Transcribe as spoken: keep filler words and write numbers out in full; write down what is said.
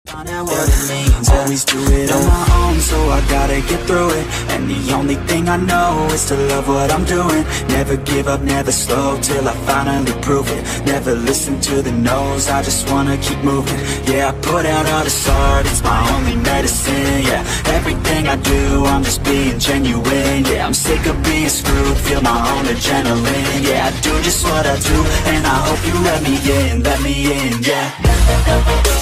Find out what it means, always do it on my own, so I gotta get through it. And the only thing I know is to love what I'm doing. Never give up, never slow, till I finally prove it. Never listen to the no's, I just wanna keep moving. Yeah, I put out all this art, it's my only medicine. Yeah, everything I do, I'm just being genuine. Yeah, I'm sick of being screwed, feel my own adrenaline. Yeah, I do just what I do, and I hope you let me in, let me in, yeah.